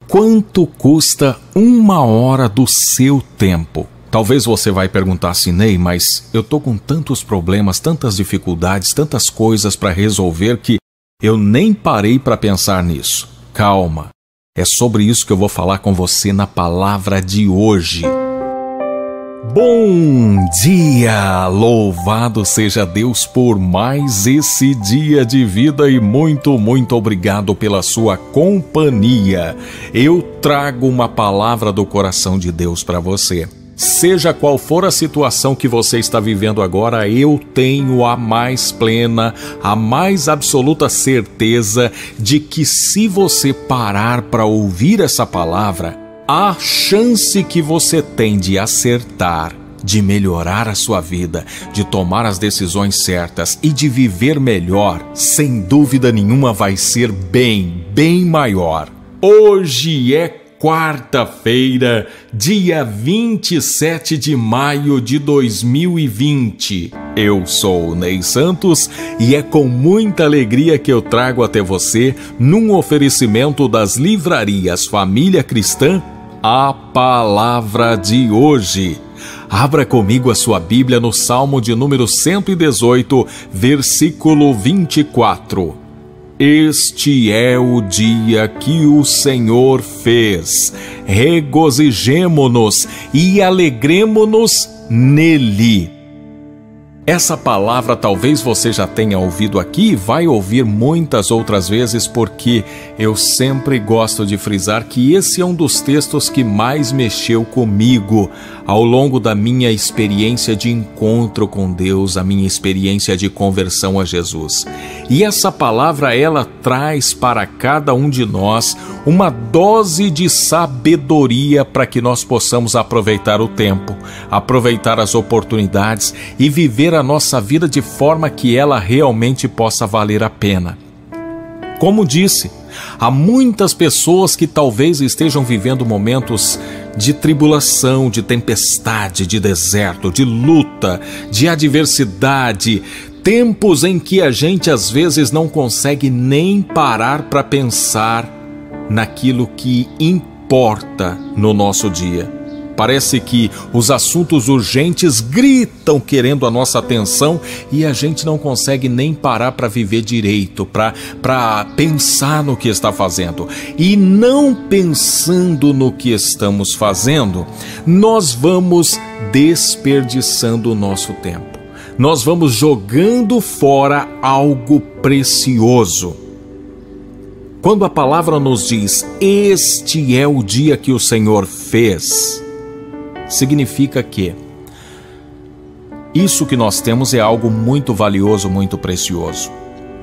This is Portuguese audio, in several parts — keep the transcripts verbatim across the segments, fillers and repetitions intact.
Quanto custa uma hora do seu tempo? Talvez você vai perguntar assim, Ney, mas eu tô com tantos problemas, tantas dificuldades, tantas coisas para resolver que eu nem parei para pensar nisso. Calma, é sobre isso que eu vou falar com você na palavra de hoje. Bom dia! Louvado seja Deus por mais esse dia de vida e muito, muito obrigado pela sua companhia. Eu trago uma palavra do coração de Deus para você. Seja qual for a situação que você está vivendo agora, eu tenho a mais plena, a mais absoluta certeza de que se você parar para ouvir essa palavra, a chance que você tem de acertar, de melhorar a sua vida, de tomar as decisões certas e de viver melhor, sem dúvida nenhuma vai ser bem, bem maior. Hoje é quarta-feira, dia vinte e sete de maio de dois mil e vinte. Eu sou o Ney Santos e é com muita alegria que eu trago até você, num oferecimento das livrarias Família Cristã, a palavra de hoje. Abra comigo a sua Bíblia no Salmo de número cento e dezoito, versículo vinte e quatro. Este é o dia que o Senhor fez. Regozijemo-nos e alegremo-nos nele. Essa palavra talvez você já tenha ouvido aqui e vai ouvir muitas outras vezes, porque eu sempre gosto de frisar que esse é um dos textos que mais mexeu comigo ao longo da minha experiência de encontro com Deus, a minha experiência de conversão a Jesus. E essa palavra, ela traz para cada um de nós uma dose de sabedoria para que nós possamos aproveitar o tempo, aproveitar as oportunidades e viver a nossa vida de forma que ela realmente possa valer a pena. Como disse, há muitas pessoas que talvez estejam vivendo momentos de tribulação, de tempestade, de deserto, de luta, de adversidade, tempos em que a gente às vezes não consegue nem parar para pensar naquilo que importa no nosso dia. Parece que os assuntos urgentes gritam querendo a nossa atenção e a gente não consegue nem parar para viver direito, para para pensar no que está fazendo. E não pensando no que estamos fazendo, nós vamos desperdiçando o nosso tempo. Nós vamos jogando fora algo precioso. Quando a palavra nos diz, este é o dia que o Senhor fez, significa que isso que nós temos é algo muito valioso, muito precioso.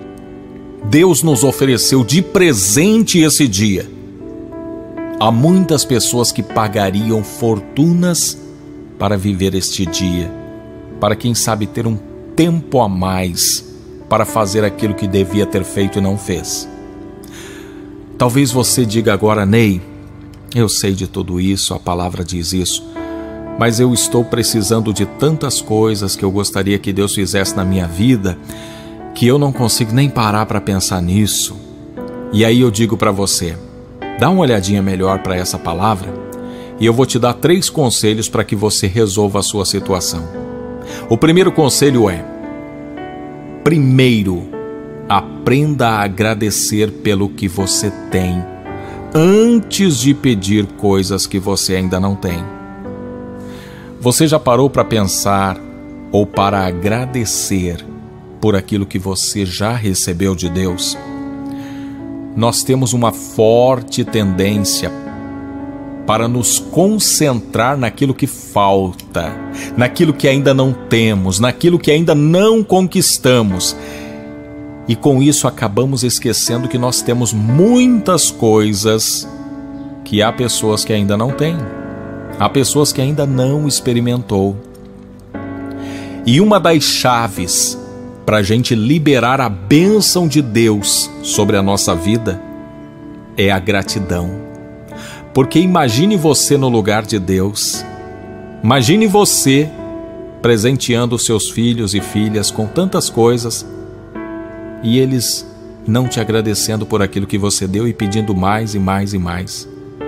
Deus nos ofereceu de presente esse dia. Há muitas pessoas que pagariam fortunas para viver este dia, para quem sabe ter um tempo a mais para fazer aquilo que devia ter feito e não fez. Talvez você diga agora, Ney, eu sei de tudo isso, a palavra diz isso, mas eu estou precisando de tantas coisas que eu gostaria que Deus fizesse na minha vida, que eu não consigo nem parar para pensar nisso. E aí eu digo para você, dá uma olhadinha melhor para essa palavra e eu vou te dar três conselhos para que você resolva a sua situação. O primeiro conselho é, primeiro, aprenda a agradecer pelo que você tem, antes de pedir coisas que você ainda não tem. Você já parou para pensar ou para agradecer por aquilo que você já recebeu de Deus? Nós temos uma forte tendência para nos concentrar naquilo que falta, naquilo que ainda não temos, naquilo que ainda não conquistamos. E com isso acabamos esquecendo que nós temos muitas coisas que há pessoas que ainda não têm. Há pessoas que ainda não experimentou. E uma das chaves para a gente liberar a bênção de Deus sobre a nossa vida é a gratidão. Porque imagine você no lugar de Deus. Imagine você presenteando seus filhos e filhas com tantas coisas e eles não te agradecendo por aquilo que você deu e pedindo mais e mais e mais.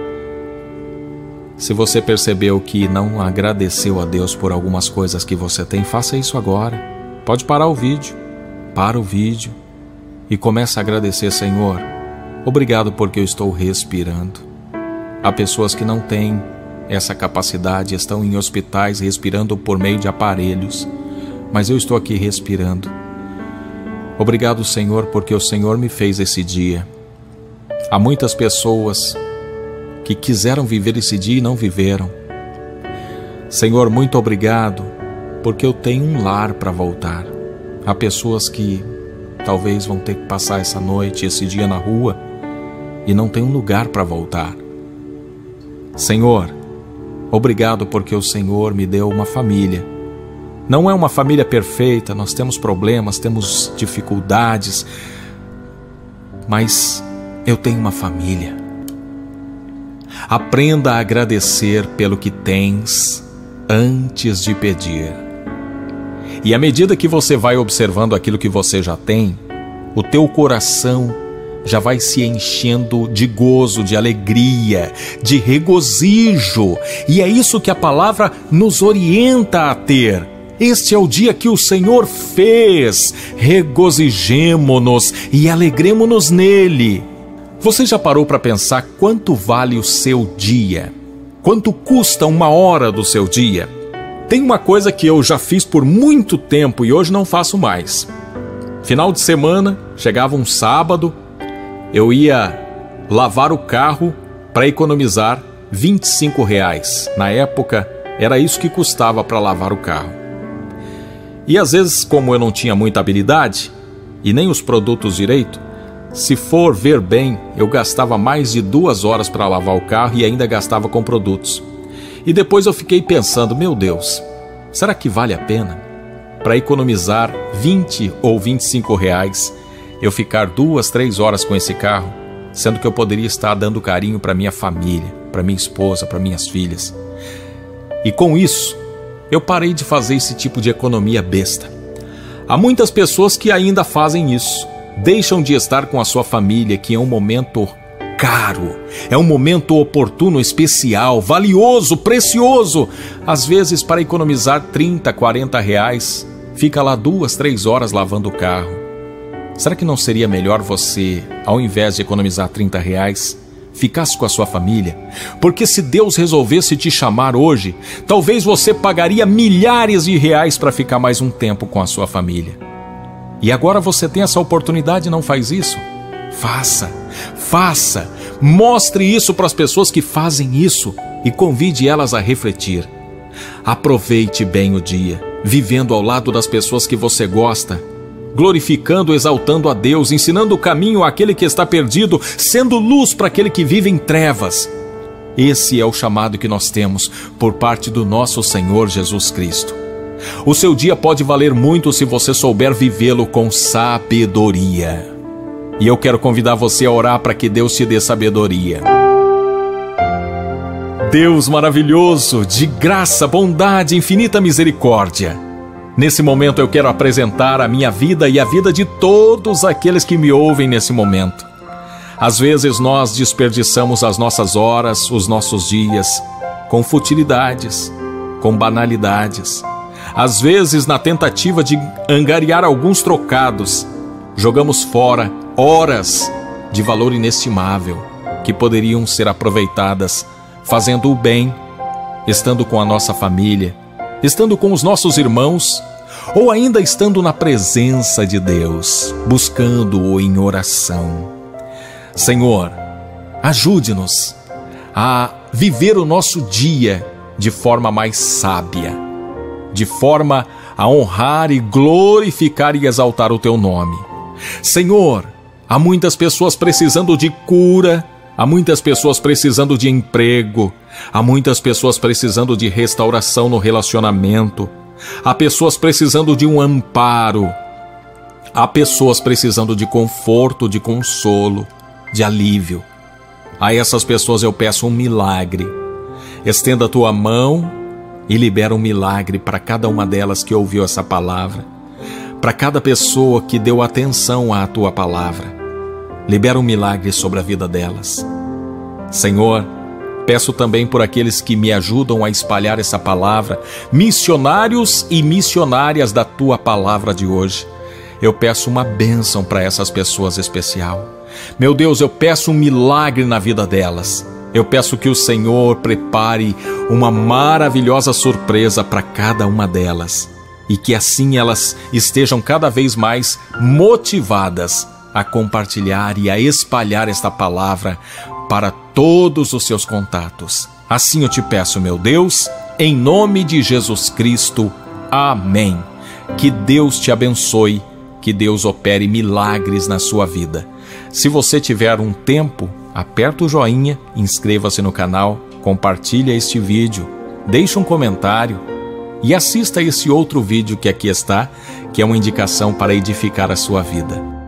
Se você percebeu que não agradeceu a Deus por algumas coisas que você tem, faça isso agora. Pode parar o vídeo. Para o vídeo e comece a agradecer. Senhor, obrigado porque eu estou respirando. Há pessoas que não têm essa capacidade, estão em hospitais respirando por meio de aparelhos, mas eu estou aqui respirando. Obrigado, Senhor, porque o Senhor me fez esse dia. Há muitas pessoas que quiseram viver esse dia e não viveram. Senhor, muito obrigado, porque eu tenho um lar para voltar. Há pessoas que talvez vão ter que passar essa noite, esse dia na rua, e não tem um lugar para voltar. Senhor, obrigado porque o Senhor me deu uma família. Não é uma família perfeita, nós temos problemas, temos dificuldades, mas eu tenho uma família. Aprenda a agradecer pelo que tens antes de pedir. E à medida que você vai observando aquilo que você já tem, o teu coração já vai se enchendo de gozo, de alegria, de regozijo. E é isso que a palavra nos orienta a ter. Este é o dia que o Senhor fez. Regozijemo-nos e alegremo-nos nele. Você já parou para pensar quanto vale o seu dia? Quanto custa uma hora do seu dia? Tem uma coisa que eu já fiz por muito tempo e hoje não faço mais. Final de semana, chegava um sábado, eu ia lavar o carro para economizar vinte e cinco reais. Na época, era isso que custava para lavar o carro. E às vezes, como eu não tinha muita habilidade e nem os produtos direito, se for ver bem, eu gastava mais de duas horas para lavar o carro e ainda gastava com produtos. E depois eu fiquei pensando, meu Deus, será que vale a pena? Para economizar vinte ou vinte e cinco reais, eu ficar duas, três horas com esse carro, sendo que eu poderia estar dando carinho para minha família, para minha esposa, para minhas filhas. E com isso, eu parei de fazer esse tipo de economia besta. Há muitas pessoas que ainda fazem isso. Deixam de estar com a sua família, que é um momento caro, é um momento oportuno, especial, valioso, precioso. Às vezes, para economizar trinta, quarenta reais, fica lá duas, três horas lavando o carro. Será que não seria melhor você, ao invés de economizar trinta reais, ficasse com a sua família? Porque se Deus resolvesse te chamar hoje, talvez você pagaria milhares de reais para ficar mais um tempo com a sua família. E agora você tem essa oportunidade e não faz isso? Faça, faça, mostre isso para as pessoas que fazem isso e convide elas a refletir. Aproveite bem o dia, vivendo ao lado das pessoas que você gosta, glorificando, exaltando a Deus, ensinando o caminho àquele que está perdido, sendo luz para aquele que vive em trevas. Esse é o chamado que nós temos por parte do nosso Senhor Jesus Cristo. O seu dia pode valer muito se você souber vivê-lo com sabedoria. E eu quero convidar você a orar para que Deus te dê sabedoria. Deus maravilhoso, de graça, bondade, infinita misericórdia. Nesse momento eu quero apresentar a minha vida e a vida de todos aqueles que me ouvem nesse momento. Às vezes nós desperdiçamos as nossas horas, os nossos dias, com futilidades, com banalidades. Às vezes, na tentativa de angariar alguns trocados, jogamos fora horas de valor inestimável que poderiam ser aproveitadas fazendo o bem, estando com a nossa família, estando com os nossos irmãos, ou ainda estando na presença de Deus, buscando-o em oração. Senhor, ajude-nos a viver o nosso dia de forma mais sábia, de forma a honrar e glorificar e exaltar o Teu nome. Senhor, há muitas pessoas precisando de cura, há muitas pessoas precisando de emprego, há muitas pessoas precisando de restauração no relacionamento, há pessoas precisando de um amparo, há pessoas precisando de conforto, de consolo, de alívio. A essas pessoas eu peço um milagre. Estenda a Tua mão e libera um milagre para cada uma delas que ouviu essa palavra, para cada pessoa que deu atenção à Tua palavra. Libera um milagre sobre a vida delas. Senhor, Peço também por aqueles que me ajudam a espalhar essa palavra, missionários e missionárias da tua palavra de hoje. Eu peço uma bênção para essas pessoas especial. Meu Deus, eu peço um milagre na vida delas. Eu peço que o Senhor prepare uma maravilhosa surpresa para cada uma delas e que assim elas estejam cada vez mais motivadas a compartilhar e a espalhar esta palavra para todos os seus contatos. Assim eu te peço, meu Deus, em nome de Jesus Cristo. Amém. Que Deus te abençoe, que Deus opere milagres na sua vida. Se você tiver um tempo, aperta o joinha, inscreva-se no canal, compartilhe este vídeo, deixe um comentário e assista esse outro vídeo que aqui está, que é uma indicação para edificar a sua vida.